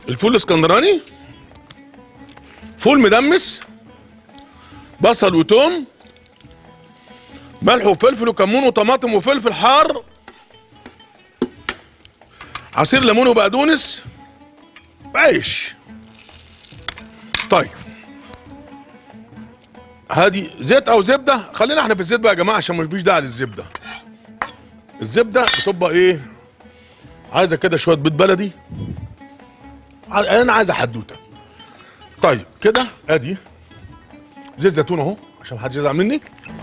الفول الاسكندراني، فول مدمس، بصل وتوم، ملح وفلفل وكمون وطماطم وفلفل حار، عصير ليمون وبقدونس، عيش. طيب هادي زيت او زبده، خلينا احنا في الزيت بقى يا جماعه عشان مفيش داعي للزبده. الزبده بتبقى ايه؟ عايزه كده شويه بيض بلدي، انا عايزه حدوته. طيب كده ادي زيت زيتون اهو عشان محدش يزعل مني.